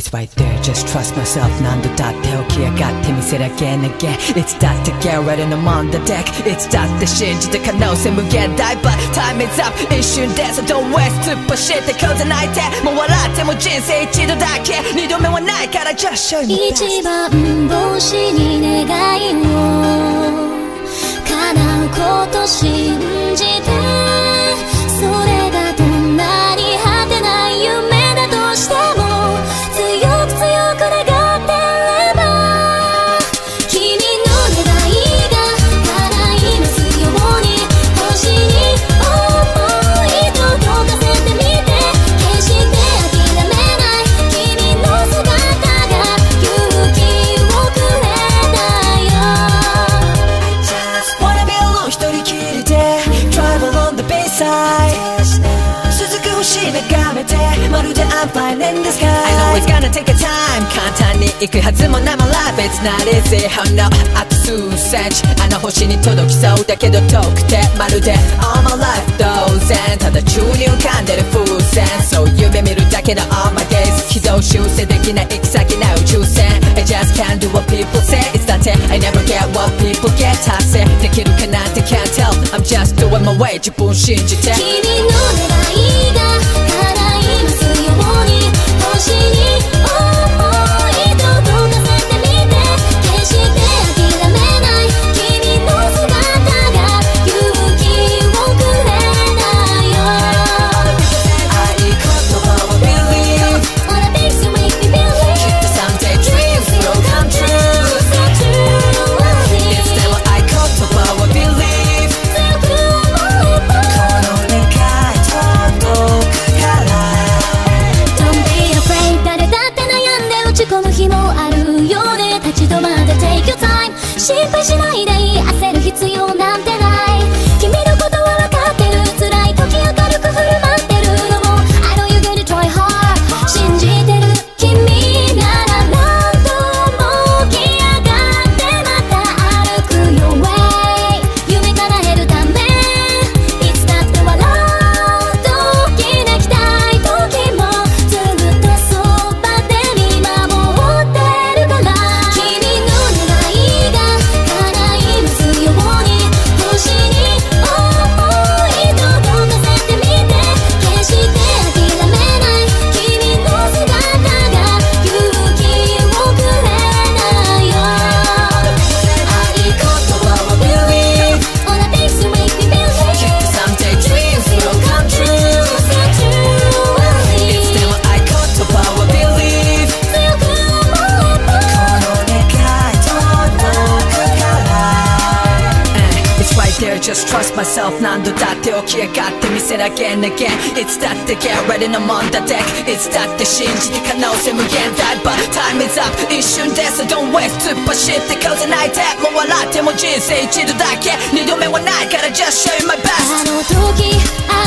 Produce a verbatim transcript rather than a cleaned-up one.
It's right there, just trust myself 何度だって起き上がってみせる again again It's that to get right in the on the deck It's that って信じて可能性無限大 But time is up 一瞬で So don't waste 突っ走ってこず泣いてもう笑っても人生一度だけ二度目はないから Just show you the best 一番星に願いを叶うこと信じてそれがどんなに果てない夢だとしても強く強く願ってれば君の願いが叶いますように星に想い届かせてみて決して諦めない君の姿が勇気をくれたよ I just wanna be alone 一人きりで Drive along the bayside 続く星眺めてまるで I'm flying in the sky I know it's gonna take a time 簡単に行くはずもない My life it's not easy Oh no あと数センチあの星に届きそうだけど遠くてまるで All my life 当然ただ宙に浮かんでる風船そう夢見るだけの All my days 軌道修正できない行き先な宇宙船 I just can't do what people say It's that it I never get what people get 達成できるかなんて can't tell I'm just doing my way 自分信じて君の願いが叶いますように星に想い届かせてみて決して諦めない君の姿が勇気をくれたよ合言葉を believe All the things you make me believe きっと someday dreams will come true So true いつでも合言葉を believe 強く思えばこの願い届くから Don't be afraid 誰だって悩んで落ち込む日もあるよね立ち止まって take your time 心配しないでいい焦る必要なんてない君のことは分かってる辛い時明るく振る舞ってるのも I know you gonna try hard 信じてる君なら何度も起き上がってまた歩く your way 夢叶えるためいつだって笑う時泣きたい時もずっとそばで見守ってるから君の願いが叶いますように星に想い届かせてみて決して諦めない君の姿が勇気をくれたよ合言葉を believe All the things you make me believe きっと someday dreams will come true So true いつでも合言葉を believe 強く思えばこの願い届くから It's right there, just trust myself 何度だって起き上がってみせる again again It's that to get ready I'm on the deck It's that って信じて可能性無限大 But time is up 一瞬で So don't waste 突っ走ってこず泣いてもう笑っても人生一度だけ二度目はないから Just show you my best あの時あ